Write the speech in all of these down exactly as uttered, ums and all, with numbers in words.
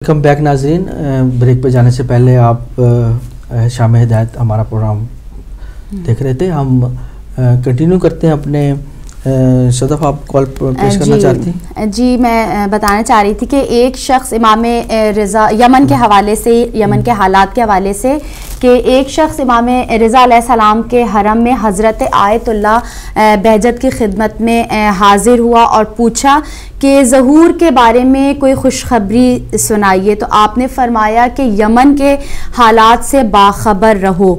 Welcome back ناظرین. Break پہ جانے سے پہلے آپ شام ہدایت ہمارا پروگرام دیکھ رہے تھے. ہم کنٹینیو کرتے ہیں اپنے. صدف آپ کال پیش کرنا چاہتی ہیں؟ جی میں بتانا چاہ رہی تھی کہ ایک شخص امام رضا یمن کے حوالے سے یمن کے حالات کے حوالے سے کہ ایک شخص امام رضا علیہ السلام کے حرم میں حضرت آیت اللہ بہجت کی خدمت میں حاضر ہوا اور پوچھا کہ ظہور کے بارے میں کوئی خوشخبری سنائیے. تو آپ نے فرمایا کہ یمن کے حالات سے باخبر رہو.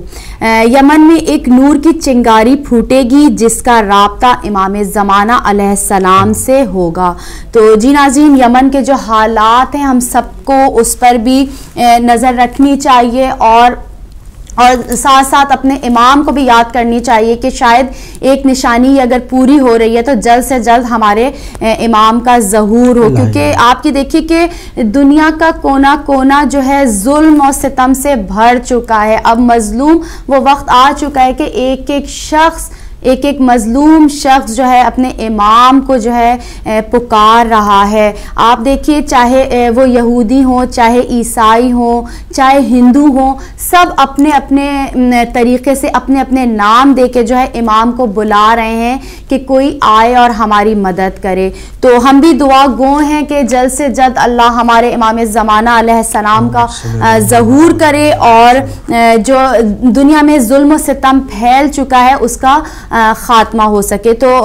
یمن میں ایک نور کی چنگاری پھوٹے گی جس کا رابطہ امام زمانہ علیہ السلام سے ہوگا. تو جی ناظرین، یمن کے جو حالات ہیں ہم سب کو اس پر بھی نظر رکھنی چاہیے اور اور ساتھ ساتھ اپنے امام کو بھی یاد کرنی چاہیے کہ شاید ایک نشانی اگر پوری ہو رہی ہے تو جلد سے جلد ہمارے امام کا ظہور ہو، کیونکہ آپ کی دیکھیے کہ دنیا کا کونا کونا جو ہے ظلم اور ستم سے بھر چکا ہے. اب مظلوم وہ وقت آ چکا ہے کہ ایک ایک شخص ایک ایک مظلوم شخص جو ہے اپنے امام کو جو ہے پکار رہا ہے. آپ دیکھیے چاہے وہ یہودی ہوں، چاہے عیسائی ہوں، چاہے ہندو ہوں، سب اپنے اپنے طریقے سے اپنے اپنے نام دے کے جو ہے امام کو بلا رہے ہیں کہ کوئی آئے اور ہماری مدد کرے. تو ہم بھی دعا گو ہیں کہ جلد سے جلد اللہ ہمارے امام زمانہ علیہ السلام کا ظہور کرے اور جو دنیا میں ظلم و ستم پھیل چکا ہے اس کا خاتمہ ہو سکے. تو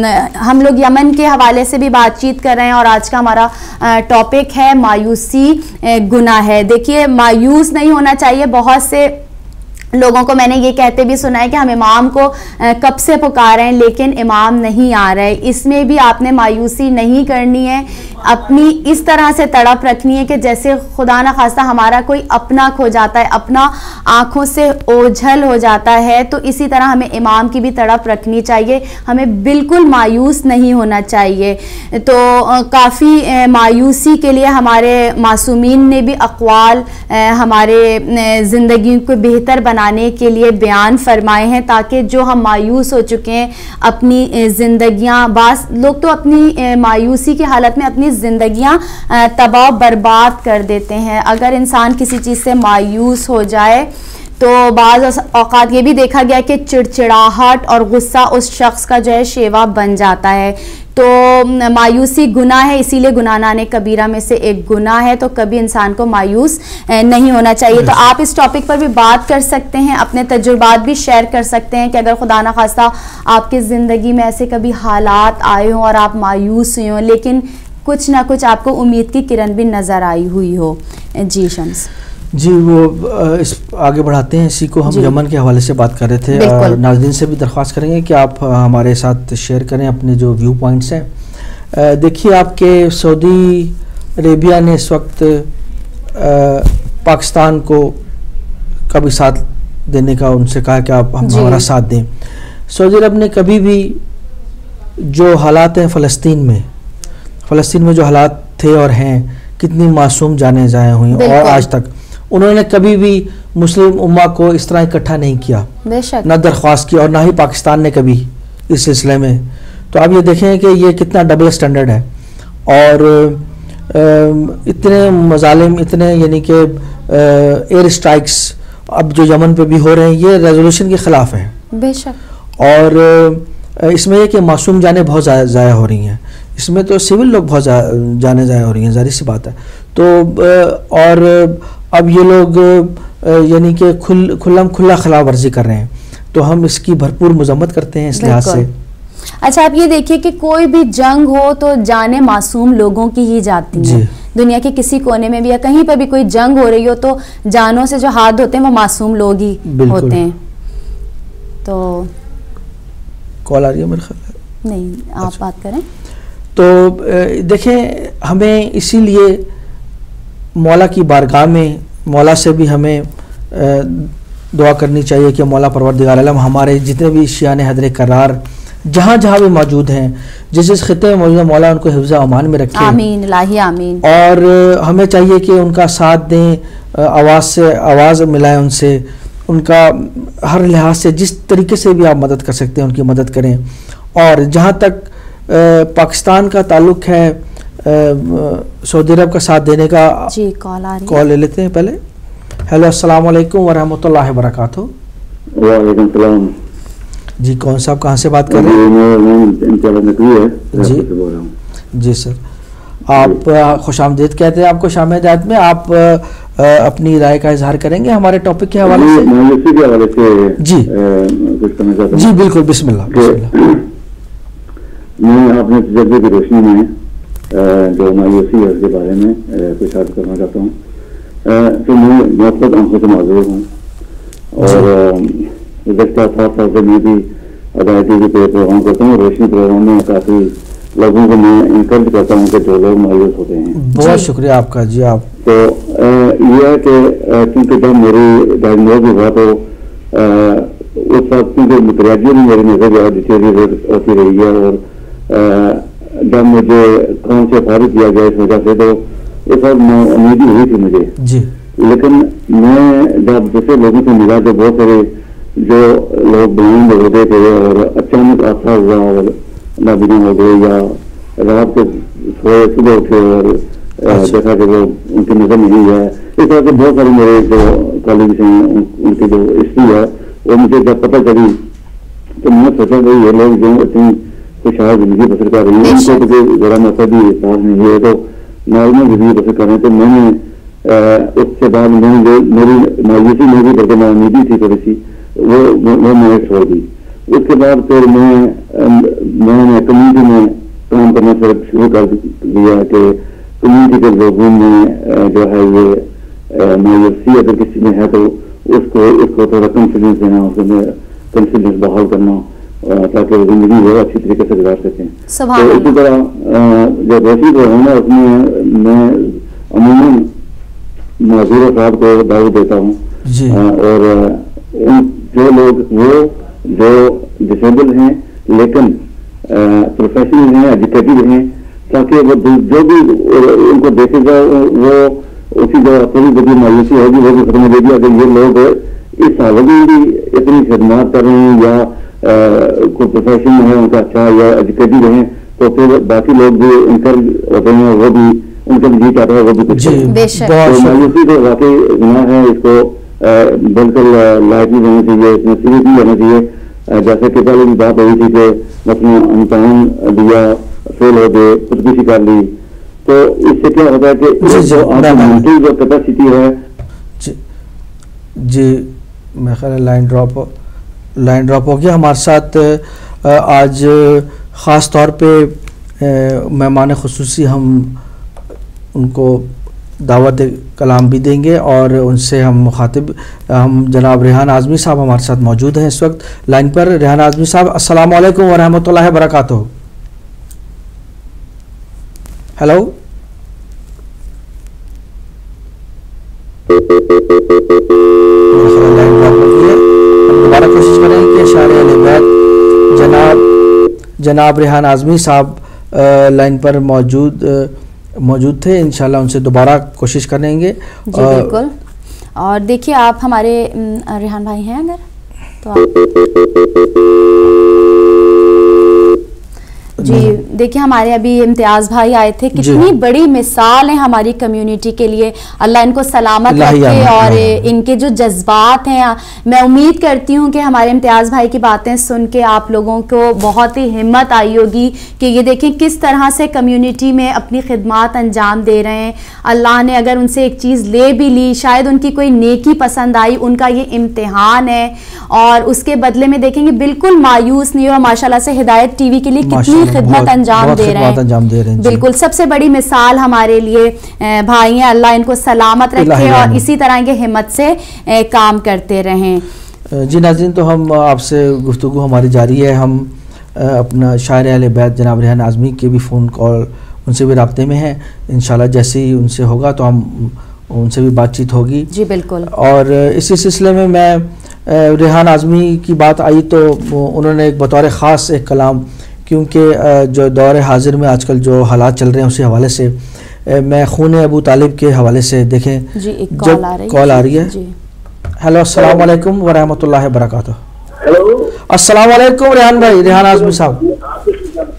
ہم لوگ یمن کے حوالے سے بھی بات چیت کر رہے ہیں اور آج کا ہمارا ٹاپک ہے مایوسی گناہ ہے. دیکھیے مایوس نہیں ہونا چاہیے. بہت سے لوگوں کو میں نے یہ کہتے بھی سنا ہے کہ ہم امام کو کب سے پکار رہے ہیں لیکن امام نہیں آ رہے. اس میں بھی آپ نے مایوسی نہیں کرنی ہے. اپنی اس طرح سے تڑپ رکھنی ہے کہ جیسے خدا نہ خواستہ ہمارا کوئی اپنا کھو جاتا ہے، اپنا آنکھوں سے اوجھل ہو جاتا ہے، تو اسی طرح ہمیں امام کی بھی تڑپ رکھنی چاہیے. ہمیں بالکل مایوس نہیں ہونا چاہیے. تو کافی مایوسی کے لیے ہمارے معصومین نے بھی اقوال ہمارے زندگی کو بہتر بنانے کے لیے بیان فرمائے ہیں تاکہ جو ہم مایوس ہو چکے ہیں اپنی زندگیاں، بعض لوگ تو اپنی مایوسی کی حالت میں اپنی زندگیاں تباہ برباد کر دیتے ہیں. اگر انسان کسی چیز سے مایوس ہو جائے تو بعض اوقات یہ بھی دیکھا گیا کہ چڑچڑاہٹ اور غصہ اس شخص کا جو ہے شیوا بن جاتا ہے. تو مایوسی گناہ ہے، اسی لیے گناہ نان کبیرہ میں سے ایک گناہ ہے. تو کبھی انسان کو مایوس نہیں ہونا چاہیے. تو آپ اس ٹاپک پر بھی بات کر سکتے ہیں، اپنے تجربات بھی شیئر کر سکتے ہیں کہ اگر خدا نہ خواستہ آپ کی زندگی میں ایسے کبھی حالات آئے ہوں اور آپ مایوس ہوئے ہوں لیکن کچھ نہ کچھ آپ کو امید کی کرن بھی نظر آئی ہوئی ہو. جی شمس جی وہ اس آگے بڑھاتے ہیں اسی کو. ہم یمن کے حوالے سے بات کر رہے تھے اور ناظرین سے بھی درخواست کریں گے کہ آپ ہمارے ساتھ شیئر کریں اپنے جو ویو پوائنٹس ہیں. دیکھیے آپ کے سعودی عربیہ نے اس وقت پاکستان کو کا بھی ساتھ دینے کا ان سے کہا کہ آپ ہمارا ساتھ دیں. سعودی عرب نے کبھی بھی جو حالات ہیں فلسطین میں فلسطین میں جو حالات تھے اور ہیں، کتنی معصوم جانیں ضائع ہوئیں اور آج تک انہوں نے کبھی بھی مسلم امہ کو اس طرح اکٹھا نہیں کیا، نہ درخواست کی اور نہ ہی پاکستان نے کبھی اس سلسلے میں. تو آپ یہ دیکھیں کہ یہ کتنا ڈبل سٹینڈرڈ ہے اور اتنے مظالم، اتنے یعنی کہ ایئر اسٹرائکس اب جو یمن پہ بھی ہو رہے ہیں یہ ریزولوشن کے خلاف ہیں. بے شک. اور اس میں یہ کہ معصوم جانیں بہت ضائع ہو رہی ہیں. اس میں تو سول لوگ بہت جانیں ضائع ہو رہی ہیں، ظاہر سی بات ہے. تو اور اب یہ لوگ یعنی کہ کھل کھلم کھلا خلا ورزی کر رہے ہیں تو ہم اس کی بھرپور مذمت کرتے ہیں اس لحاظ سے. اچھا آپ یہ دیکھیے کہ کوئی بھی جنگ ہو تو جانیں معصوم لوگوں کی ہی جاتی ہیں. دنیا کے کسی کونے میں بھی یا کہیں پہ بھی کوئی جنگ ہو رہی ہو تو جانوں سے جو ہاتھ ہوتے ہیں وہ معصوم لوگ ہی ہوتے ہیں. تو کال آ رہی ہے میرے خیال نہیں، آپ بات کریں. تو دیکھیں ہمیں اسی لیے مولا کی بارگاہ میں مولا سے بھی ہمیں دعا کرنی چاہیے کہ مولا پروردگار عالم ہمارے جتنے بھی شیعان حیدر کرار جہاں جہاں بھی موجود ہیں، جس جس خطے میں موجود ہیں، مولا ان کو حفظ امان میں رکھے. آمین الہی آمین. اور ہمیں چاہیے کہ ان کا ساتھ دیں، آواز سے آواز ملائیں ان سے، ان کا ہر لحاظ سے جس طریقے سے بھی آپ مدد کر سکتے ہیں ان کی مدد کریں. اور جہاں تک پاکستان کا تعلق ہے سعودی عرب کا ساتھ دینے کا جی کال آ رہی ہے, کال لے لیتے ہیں پہلے. ہیلو السلام علیکم ورحمۃ اللہ وبرکاتہ. وعلیکم السلام. جی کون صاحب کہاں سے بات کر رہے ہیں؟ جی جی سر, آپ خوش آمدید کہتے ہیں آپ کو شام ہدایت میں. آپ اپنی رائے کا اظہار کریں گے ہمارے ٹاپک کے حوالے سے؟ مایوسی کے حوالے سے جی کچھ کرنا چاہتا ہوں. جی بالکل, بسم اللہ بسم اللہ. میں اپنے تجربے کی روشنی میں جو مایوسی ہے اس کے بارے میں کچھ عرض کرنا چاہتا ہوں. کہ میں مثبت آنکھوں سے معذور ہوں اور گزشتہ سات سال سے میں بھی ادائیگی کے پروگرام کرتا ہوں. روشنی پروگرام میں کافی لوگوں کو میں انکریج کرتا ہوں کہ جو لوگ مایوس ہوتے ہیں. بہت شکریہ آپ کا. جی آپ تو یہ ہے کہ کیونکہ جب میری ڈائگنوز ہوا تو اس وقت کیونکہ گریجویٹ میری نظر جو ڈیٹیریٹ ہوتی رہی ہے اور جب مجھے کام سے فارغ کیا گیا اس وجہ سے تو اس وقت میں امیدی ہوئی تھی مجھے. جی لیکن میں جب دوسرے لوگوں سے ملا تو بہت سارے جو لوگ بلائنڈ ہوتے تھے اور اچانک حادثہ ہوا اور نابینا ہو گئے یا رات کے سوئے صبح اٹھے اور دیکھا کہ وہ ان کی نظر نہیں ہے. اس طرح سے بہت سارے میرے جو کالجز ہیں ان کی جو ہسٹری ہے وہ مجھے جب پتہ چلی تو میں سوچا کہ یہ لوگ جو اتنی خوشحال زندگی بسر کر رہی ہیں ان کو ذرا مقصد بھی احساس نہیں ہے تو نارمل زندگی بسر کر رہے ہیں. تو میں نے اس کے بعد میں جو میری مایوسی میں بھی بلکہ ناامیدی تھی تھوڑی سی وہ وہ میں نے چھوڑ دی. اس کے بعد پھر میں میں نے کمیونٹی میں کام کرنا شروع کر دیا کہ کمیونٹی کے لوگوں میں جو ہے یہ مایوسی اگر کسی میں ہے تو اس کو اس کو تھوڑا کانفیڈینس دینا, اس میں کانفیڈینس بحال کرنا تاکہ وہ زندگی وہ اچھی طریقے سے گزار سکیں. تو اسی طرح جو روشنی جو ہے نا اس میں میں عموماً معذور صاحب کو دعوت دیتا ہوں اور جو لوگ وہ جو ڈسیبل ہیں لیکن پروفیشنل ہیں, ایجوکیٹڈ ہیں, تاکہ وہ جو بھی ان کو دیکھے گا وہ اسی جگہ تھوڑی بڑی مایوسی ہوگی وہ بھی ختم ہو جائے گی. اگر یہ لوگ اس حالت میں بھی اتنی خدمات کر رہے ہیں یا کوئی پروفیشن ہے ان کا اچھا یا ایجوکیٹڈ ہیں تو پھر باقی لوگ بھی انکریج ہوتے ہیں, وہ بھی ان کا جی چاہتا ہے وہ بھی کچھ کریں. مایوسی تو واقعی گناہ ہے, اس کو بالکل لائٹلی لینا چاہیے, اس میں سیریس نہیں لینا چاہیے. جیسے کہ پہلے بھی بات ہوئی تھی کہ مثلا امتحان دیا فیل ہو گئے خودکشی کر لی تو اس سے کیا ہوتا ہے کہ جو مینٹل جو کیپیسٹی ہے. جی میں خیال لائن ڈراپ لائن ڈراپ ہو گیا. ہمارے ساتھ آج خاص طور پہ مہمان خصوصی ہم ان کو دعوت کلام بھی دیں گے اور ان سے ہم مخاطب ہم جناب ریحان اعظمی صاحب ہمارے ساتھ موجود ہیں اس وقت لائن پر. ریحان اعظمی صاحب السلام علیکم ورحمۃ اللہ وبرکاتہ. ہیلو دوبارہ کوشش کریں کہ اشارے اہل بیت جناب جناب ریحان اعظمی صاحب لائن پر موجود موجود تھے. انشاءاللہ ان سے دوبارہ کوشش کریں گے. جی بالکل. اور دیکھیے آپ ہمارے ریحان بھائی ہیں اگر تو آپ جی دیکھیں ہمارے ابھی امتیاز بھائی آئے تھے, کتنی بڑی مثال ہے ہماری کمیونٹی کے لیے. اللہ ان کو سلامت رکھے اور ان کے جو جذبات ہیں میں امید کرتی ہوں کہ ہمارے امتیاز بھائی کی باتیں سن کے آپ لوگوں کو بہت ہی ہمت آئی ہوگی کہ یہ دیکھیں کس طرح سے کمیونٹی میں اپنی خدمات انجام دے رہے ہیں. اللہ نے اگر ان سے ایک چیز لے بھی لی, شاید ان کی کوئی نیکی پسند آئی, ان کا یہ امتحان ہے اور اس کے بدلے میں دیکھیں گے بالکل مایوس نہیں ہوا. ماشاءاللہ سے ہدایت ٹی وی کے لیے کتنی خدمت انجام دے رہے ہیں. بالکل سب سے بڑی مثال ہمارے لیے بھائی ہیں. اللہ ان کو سلامت رکھے اور اسی طرح کے ہمت سے کام کرتے رہیں. جی ناظرین تو ہم آپ سے گفتگو ہماری جاری ہے. ہم اپنا شاعر اہل بیت جناب ریحان اعظمی کے بھی فون کال ان سے بھی رابطے میں ہیں. انشاءاللہ جیسے ہی ان سے ہوگا تو ہم ان سے بھی بات چیت ہوگی. جی بالکل. اور اسی سلسلے میں میں ریحان اعظمی کی بات آئی تو انہوں نے ایک بطور خاص ایک کلام, کیونکہ جو دور حاضر میں آج کل جو حالات چل رہے ہیں اسی حوالے سے میں خون ابو طالب کے حوالے سے دیکھیں جی ایک کال آ رہی کال آ رہی ہے. ہیلو السلام علیکم ورحمۃ اللہ وبرکاتہ. ہیلو السلام علیکم ریحان بھائی, ریحان اعظمی صاحب.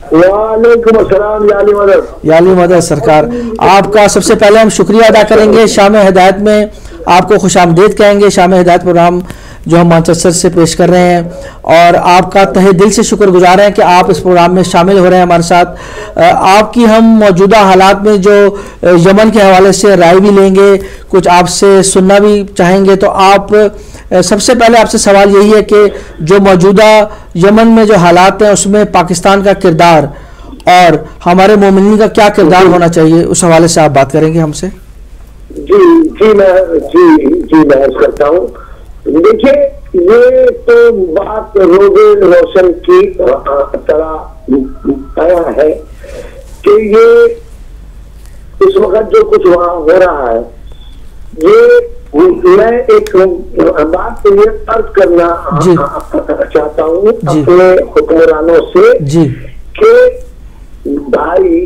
وعلیکم السلام یا علی مدد یا علی مدد سرکار، آپ کا سب سے پہلے ہم شکریہ ادا کریں گے، شام ہدایت میں آپ کو خوش آمدید کہیں گے، شام ہدایت پروگرام جو ہم مانچسٹر سے پیش کر رہے ہیں، اور آپ کا تہہ دل سے شکر گزار ہیں کہ آپ اس پروگرام میں شامل ہو رہے ہیں ہمارے ساتھ۔ آپ کی ہم موجودہ حالات میں جو یمن کے حوالے سے رائے بھی لیں گے، کچھ آپ سے سننا بھی چاہیں گے، تو آپ سب سے پہلے آپ سے سوال یہی ہے کہ جو موجودہ یمن میں جو حالات ہیں اس میں پاکستان کا کردار اور ہمارے مومنین کا کیا کردار ہونا چاہیے، اس حوالے سے آپ بات کریں گے ہم سے؟ جی جی میں جی جی میں عرض کرتا ہوں۔ دیکھیے، یہ تو بات روزے روشن کی طرح آیا ہے کہ یہ اس وقت جو کچھ وہاں ہو رہا ہے، یہ میں ایک بات یہ عرض کرنا جی چاہتا ہوں جی اپنے حکمرانوں سے جی کہ بھائی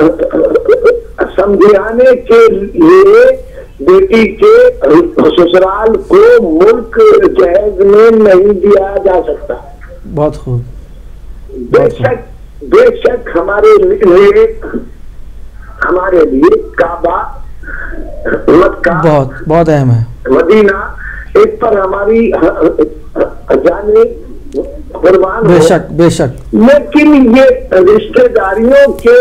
سمجھانے کے لیے بیٹی کے سسرال کو ملک جہیز میں نہیں دیا جا سکتا۔ بہت خوب، بے شک بے شک ہمارے لیے ہمارے لیے کعبہ مکہ بہت بہت اہم ہے، مدینہ ایک پر ہماری جانیں قربان بے ہو، شک بے شک، لیکن یہ رشتہ داریوں کے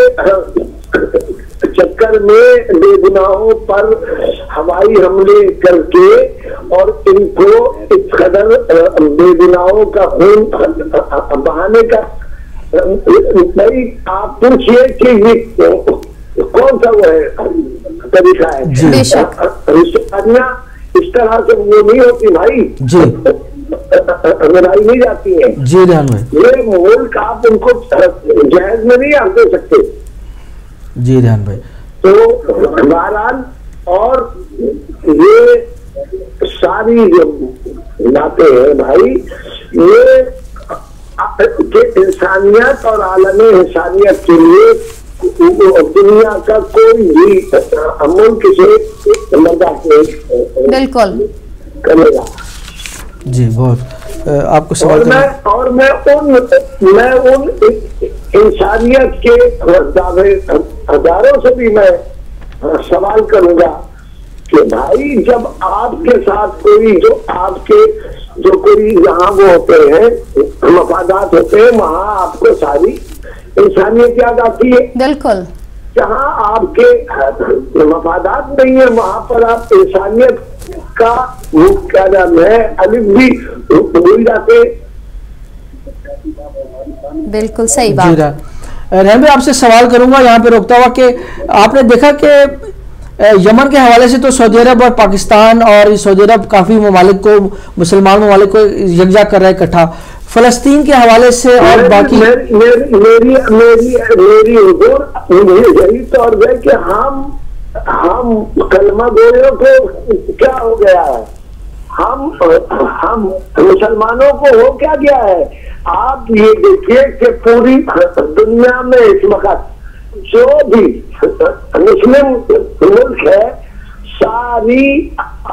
چکر میں بے گناہوں پر ہوائی حملے کر کے اور ان کو اس قدر بے گناہوں کا خون بہانے کا، نہیں آپ پوچھئے کہ یہ کون سا وہ ہے طریقہ ہے؟ بے شک رشتہ داریاں اس طرح سے وہ نہیں ہوتی بھائی، جی لڑائی نہیں جاتی ہے۔ جی ریحان بھائی، یہ ملک آپ ان کو جہیز میں نہیں آنے دے سکتے۔ جی ریحان بھائی، تو بہرحال اور یہ ساری جو باتیں ہیں بھائی، یہ کہ انسانیت اور عالم انسانیت کے لیے دنیا کا کوئی بھی ملک سے مدد نہیں بالکل کرے گا۔ جی بہت آپ کو اور سوال میں کرنا، اور میں ان میں ان انسانیت کے دعوے اداروں سے بھی میں سوال کروں گا کہ بھائی جب آپ کے ساتھ کوئی جو آپ کے جو کوئی یہاں وہ ہوتے ہیں مفادات ہوتے ہیں، وہاں آپ کو ساری انسانیت یاد آتی ہے۔ بالکل، جہاں آپ کے مفادات نہیں ہیں وہاں پر آپ انسانیت کا کیا نام ہے الف بھی بھول جاتے۔ بالکل صحیح جی بات۔ ریحان بھائی آپ سے سوال کروں گا یہاں پہ روکتا ہوا کہ آپ نے دیکھا کہ یمن کے حوالے سے تو سعودی عرب اور پاکستان اور سعودی عرب کافی ممالک کو، مسلمان ممالک کو یکجا کر رہا ہے اکٹھا، فلسطین کے حوالے سے اور باقی میری میری میری میری حضور یہی طور ہے کہ ہم ہم کلمہ گویوں کو کیا ہو گیا ہے، ہم ہم مسلمانوں کو ہو کیا گیا ہے۔ آپ یہ دیکھیے کہ پوری دنیا میں اس وقت جو بھی مسلم ملک ہے، ساری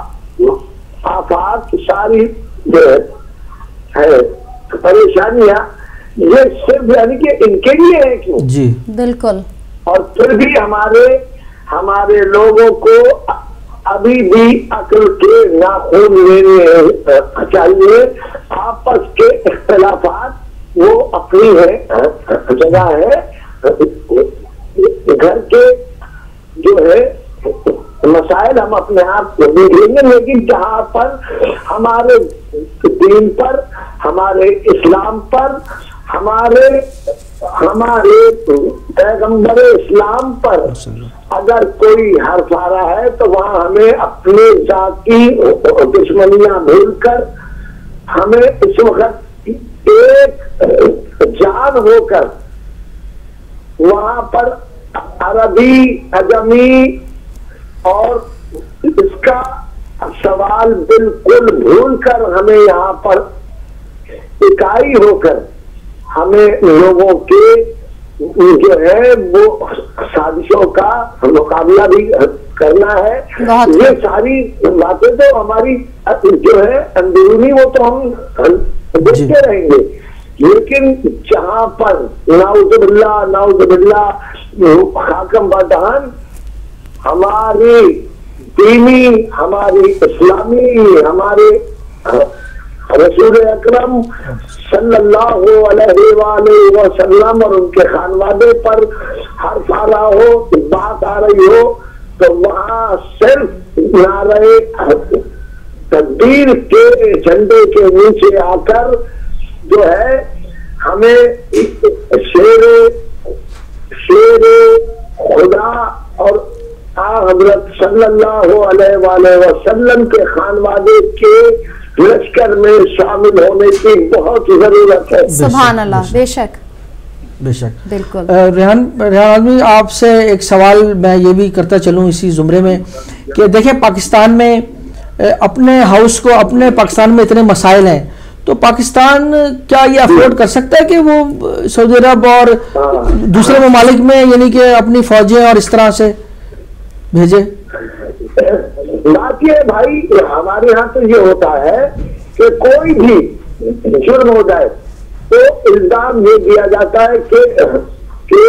آفات، ساری جو ہے پریشانیاں یہ صرف یعنی کہ ان کے لیے ہے کیوں؟ جی بالکل، اور پھر بھی ہمارے ہمارے لوگوں کو ابھی بھی عقل کے ناخن لینے چاہیے۔ آپس کے اختلافات وہ اپنی ہے جگہ ہے، گھر کے جو ہے مسائل ہم اپنے آپ کو دیکھ لیں گے، لیکن جہاں پر ہمارے دین پر، ہمارے اسلام پر، ہمارے ہمارے پیغمبر اسلام پر اگر کوئی حرف آ رہا ہے تو وہاں ہمیں اپنے ذاتی دشمنیاں بھول کر ہمیں اس وقت ایک جان ہو کر وہاں پر عربی، عجمی اور اس کا سوال بالکل بھول کر ہمیں یہاں پر اکائی ہو کر ہمیں لوگوں کے جو ہے وہ سازشوں کا مقابلہ بھی کرنا ہے۔ یہ ساری باتیں تو ہماری جو ہے اندرونی وہ تو ہم دیکھتے رہیں گے، لیکن جہاں پر نعوذ باللہ نعوذ باللہ حاکم بدہن ہماری دینی، ہماری اسلامی، ہمارے رسول اکرم صلی اللہ علیہ وآلہ وسلم اور ان کے خانوادے پر حرف آ رہا ہو، بات آ رہی ہو، تو وہاں صرف نعرہ تکبیر کے جھنڈے کے نیچے آ کر جو ہے ہمیں شیر شیر خدا اور حضرت صلی اللہ علیہ وآلہ وسلم کے خانوادے کے لشکر میں شامل ہونے کی بہت ضرورت ہے. سبحان اللہ. بے شک بے شک. بالکل. ریحان ریحان آدمی آپ سے ایک سوال میں یہ بھی کرتا چلوں اسی زمرے میں کہ دیکھیں پاکستان میں اپنے ہاؤس کو، اپنے پاکستان میں اتنے مسائل ہیں، تو پاکستان کیا یہ افورڈ کر سکتا ہے کہ وہ سعودی عرب اور دوسرے ممالک میں یعنی کہ اپنی فوجیں اور اس طرح سے بھیجے؟ بات یہ بھائی ہمارے یہاں تو یہ ہوتا ہے کہ کوئی بھی جرم ہو جائے تو الزام یہ دیا جاتا ہے کہ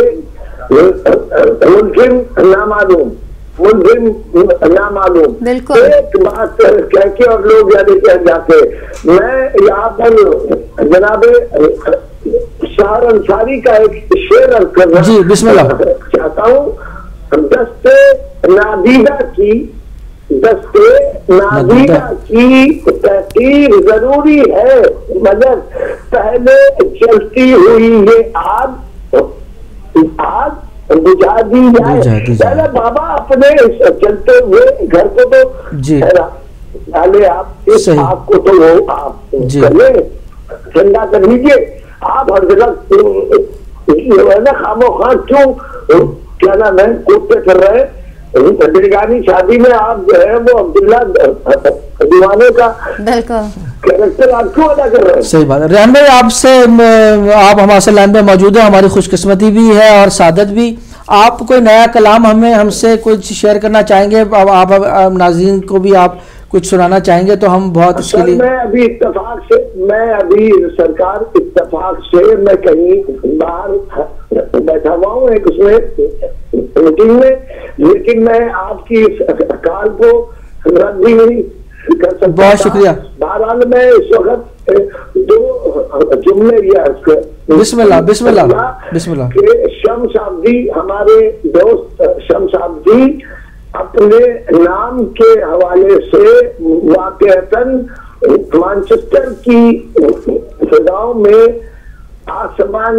ملزم نامعلوم، ملزم نامعلوم، ایک بات کہہ کے اور لوگ یاد کہہ جاتے. میں یہاں پر جناب شاہر انصاری کا ایک شعر عرض کرنا جی بسم اللہ چاہتا ہوں. دستے نادیدہ کی دستے نادیدہ کی تحقیر ضروری ہے، مگر پہلے چلتی ہوئی یہ آگ آگ بجھا دی جائے. پہلے بابا اپنے چلتے ہوئے گھر کو تو پہلے آپ اس آگ کو تو وہ آپ کر لیں، ٹھنڈا کر لیجیے. آپ ہر جگہ جو ہے نا خاموخواہ کیوں کیا نام ہے کوتے کر رہے ہیں؟ بلگانی شادی میں آپ جو ہے وہ عبداللہ دیوانے کا کیریکٹر آپ کیوں ادا کر رہے ہیں؟ صحیح بات ہے. ریحان بھائی آپ سے آپ ہمارے سے لائن پہ موجود ہیں، ہماری خوش قسمتی بھی ہے اور سعادت بھی. آپ کوئی نیا کلام ہمیں ہم سے کچھ شیئر کرنا چاہیں گے؟ آپ ناظرین کو بھی آپ کچھ سنانا چاہیں گے تو ہم بہت اس کے لیے. میں ابھی اتفاق سے میں ابھی سرکار اتفاق سے میں کہیں باہر بیٹھا ہوا ہوں ایک اس میں میٹنگ میں، لیکن میں آپ کی کال کو رد بھی نہیں کر سکتا. بہت شکریہ. بہرحال میں اس وقت دو جملے یہ بسم اللہ بسم اللہ بسم اللہ کہ شمس عابدی ہمارے دوست شمس عابدی اپنے نام کے حوالے سے واقعتاً مانچسٹر کی فضاؤں میں آسمان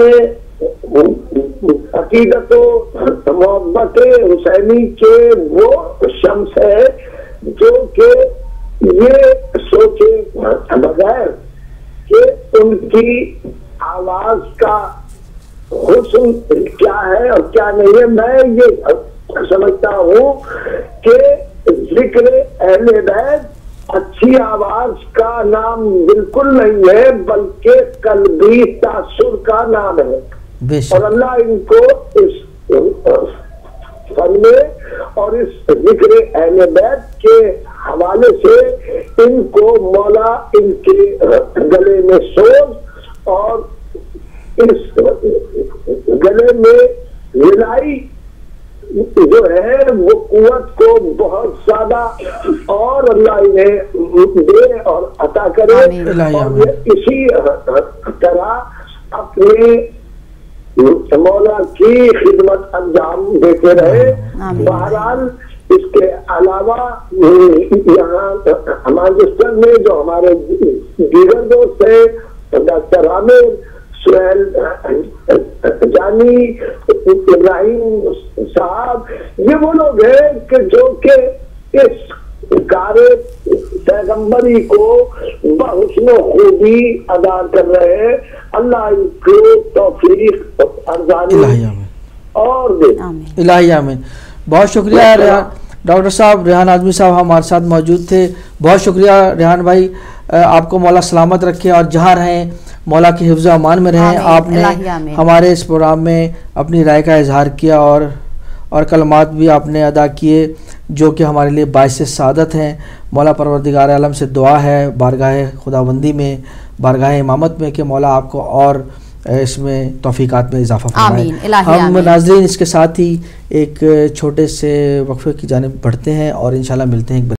عقیدت و محبت حسینی کے وہ شمس ہے جو کہ یہ سوچے بغیر کہ ان کی آواز کا حسن کیا ہے اور کیا نہیں ہے. میں یہ سمجھتا ہوں کہ ذکر اہل بیت اچھی آواز کا نام بالکل نہیں ہے بلکہ قلبی تاثر کا نام ہے، اور اللہ ان کو اس فن میں اور اس ذکر اہل بیت کے حوالے سے ان کو مولا ان کے گلے میں سوز اور اس گلے میں ولائی جو ہے وہ قوت کو بہت زیادہ اور اللہ انہیں دے اور عطا کرے، اور اسی طرح اپنے مولا کی خدمت انجام دیتے رہے. بہرحال اس کے علاوہ یہاں مانچسٹر میں جو ہمارے دیگر دوست ہیں ڈاکٹر عامر، سہیل جانی، ابراہیم صاحب، یہ وہ لوگ ہیں کہ جو کہ اس کار پیغمبری کو بحسن و خوبی ادا کر رہے ہیں. اللہ ان کو توفیق ارزانی اور دے. الہی آمین. بہت شکریہ ڈاکٹر صاحب. ریحان اعظمی صاحب ہمارے ساتھ موجود تھے. بہت شکریہ ریحان بھائی. آپ کو مولا سلامت رکھے اور جہاں رہیں مولا کی حفظ و امان میں رہیں. آپ نے ہمارے اس پروگرام میں اپنی رائے کا اظہار کیا اور اور کلمات بھی آپ نے ادا کیے جو کہ ہمارے لیے باعث سعادت ہیں. مولا پروردگار عالم سے دعا ہے بارگاہ خداوندی میں بارگاہ امامت میں کہ مولا آپ کو اور اس میں توفیقات میں اضافہ فرمائے. آمین الہی ہم آمین. ناظرین اس کے ساتھ ہی ایک چھوٹے سے وقفے کی جانب بڑھتے ہیں اور انشاءاللہ ملتے ہیں ایک